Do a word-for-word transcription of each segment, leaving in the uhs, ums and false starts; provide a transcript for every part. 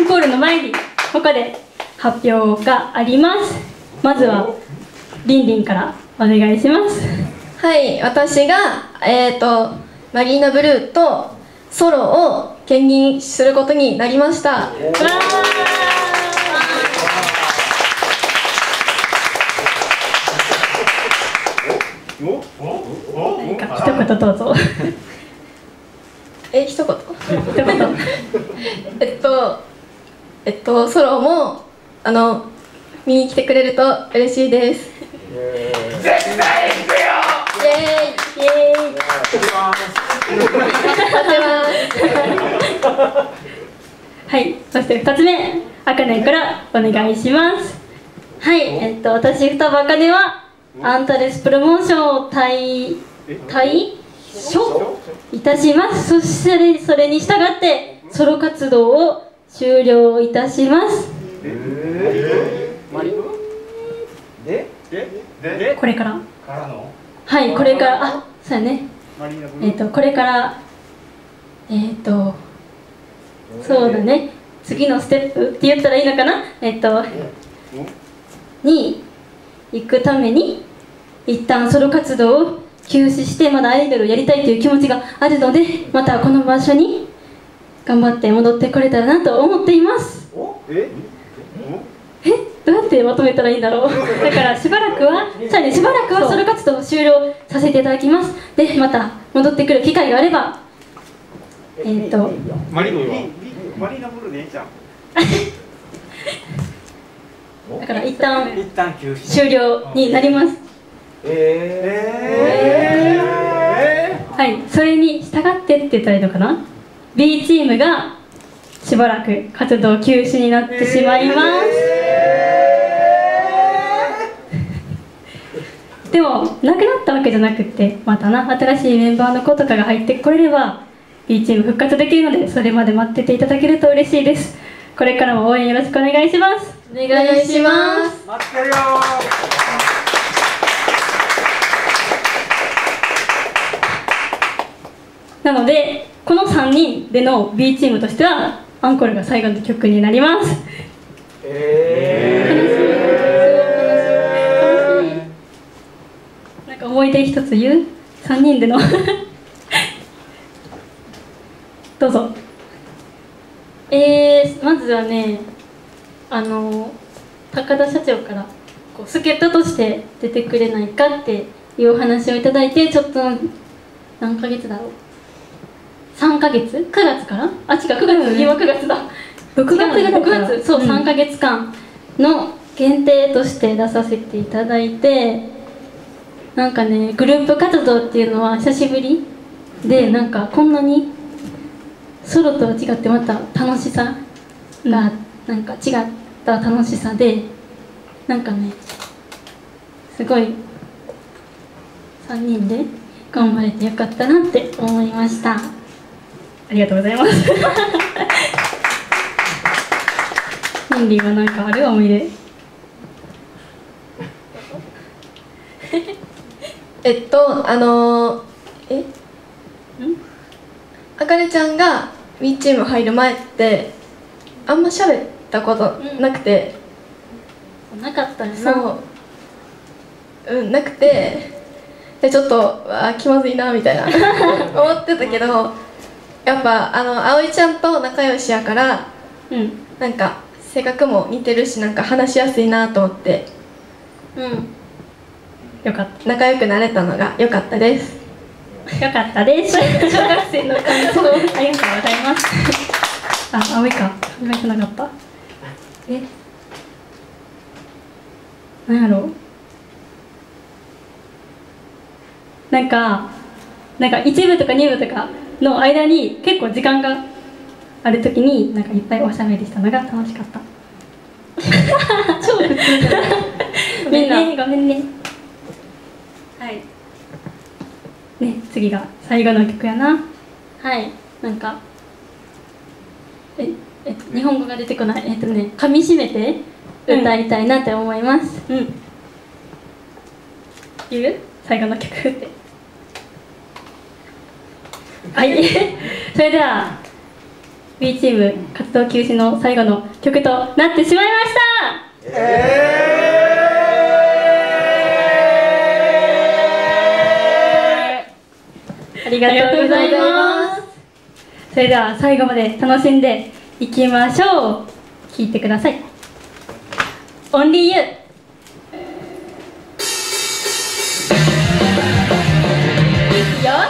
コールの前にここで発表があります。まずはりんりんからお願いします。 はい、私が、えーと、マリーナブルーとソロを兼任することになりました。わー、 何か一言どうぞ。 え、一言えっとえっとソロもあの見に来てくれると嬉しいです。 絶対行くよ。 イエーイイエーイ。 はい、そしてふたつめ、あかねからお願いします。はい、えっと私双葉あかねはアンタレスプロモーションを退退所いたします。そしてそれに従ってソロ活動を終了いたします。これからはい、これからあ、そうやね、えっとこれからえっとそうだね、次のステップって言ったらいいのかな、えっとに行くために一旦ソロ活動を休止してまだアイドルをやりたいという気持ちがあるので、またこの場所に頑張って戻ってこれたらなと思っています。ええどうやってまとめたらいいんだろう。だからしばらくはさらにしばらくはソロ活動を終了させていただきます。でまた戻ってくる機会があればえっとマリーナブルーでいいじゃん。 だから一旦一旦休止終了になります。 えー、 はい、それに従ってって言ったらいいのかな。 B チームがしばらく活動休止になってしまいます。でもなくなったわけじゃなくってまたな新しいメンバーの子とかが入ってこれれば B チーム復活できるので、それまで待ってていただけると嬉しいです。これからも応援よろしくお願いします。 お願いします。 待ってるよ。 なのでこのさんにんでの B チームとしてはアンコールが最後の曲になります。えー、悲しい悲しい。なんか思い出一つ言う？さんにんでのどうぞ。えー、まずはね、あの高田社長からこう助っ人として出てくれないかっていうお話をいただいて、ちょっと何ヶ月だろう、さんかげつくがつからあ違うくがつ、今くがつだ、ろくがつぐらいからろくがつ、そう、うん、さんかげつかんの限定として出させていただいて、なんかねグループ活動っていうのは久しぶりで、なんかこんなにソロとは違ってまた楽しさが、うん、なんか違った楽しさで、なんかねすごいさんにんで頑張れてよかったなって思いました。ありがとうございますリンリンは何かある思い出えっとあのー、えあかねちゃんが B チーム入る前ってあんま喋ったことなくて、 うん、なかったよな。 そううんなくて、でちょっとあ気まずいなみたいな思ってたけど、やっぱあの葵ちゃんと仲良しやから、うん、なんか性格も似てるし、なんか話しやすいなと思って、 うん、よかった、 仲良くなれたのが良かったです。 よかったです。小学生の感想ありがとうございますあ、葵か、考えてなかった。えなんやろう、なんかなんかいち部とかに部とかの間に結構時間があるときになんかいっぱいおしゃべりしたのが楽しかった超普通じゃないみんなごめんね。はいね、次が最後の曲やな。はい、なんかええ日本語が出てこない。えっとね、噛みしめて歌いたいなって思います。うん、言う最後の曲ってはいそれでは B チーム活動休止の最後の曲となってしまいました。えー、ありがとうございます。それでは最後まで楽しんでいきましょう。聴いてください。オンリーユー。いくよ。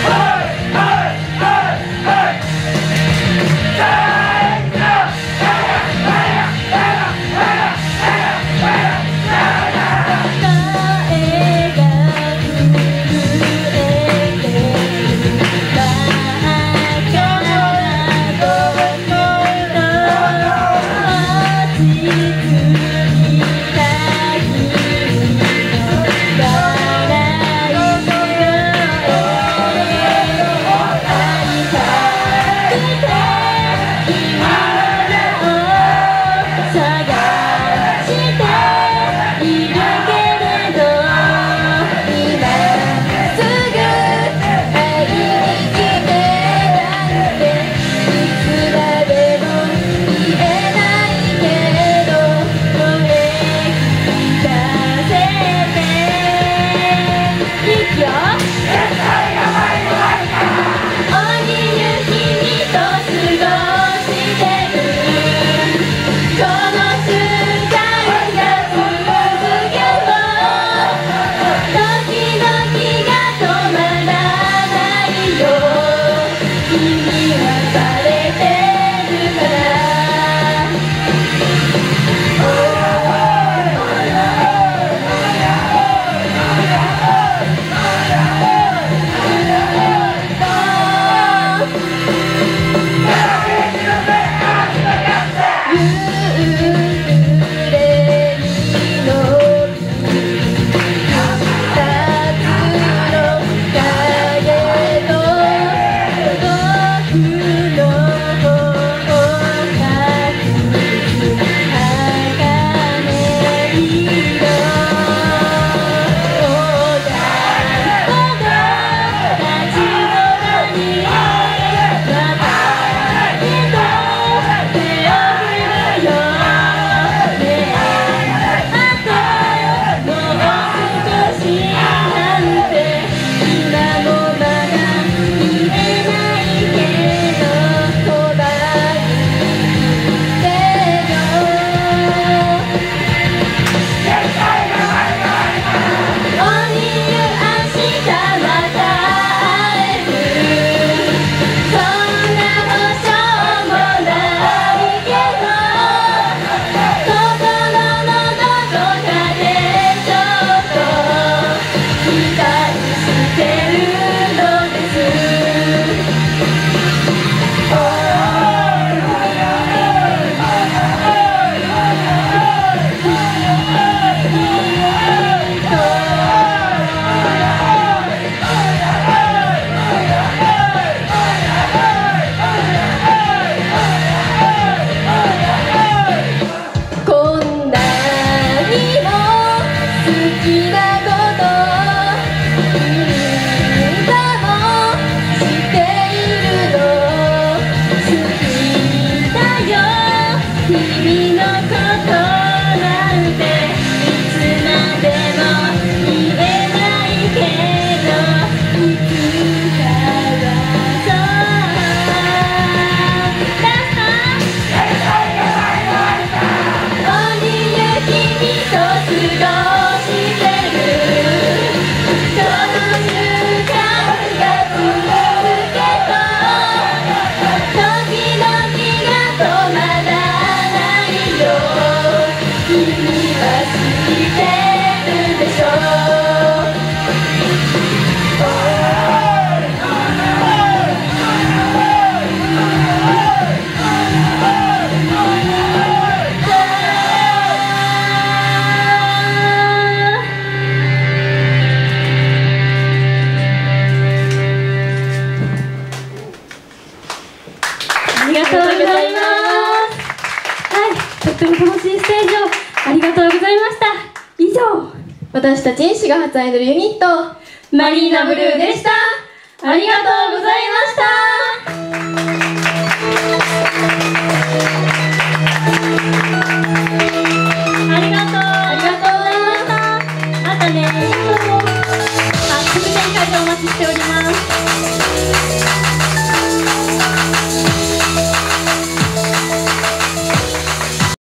私たち滋賀発アイドルユニットマリーナブルーでした。ありがとうございました。 会場お待ちしております。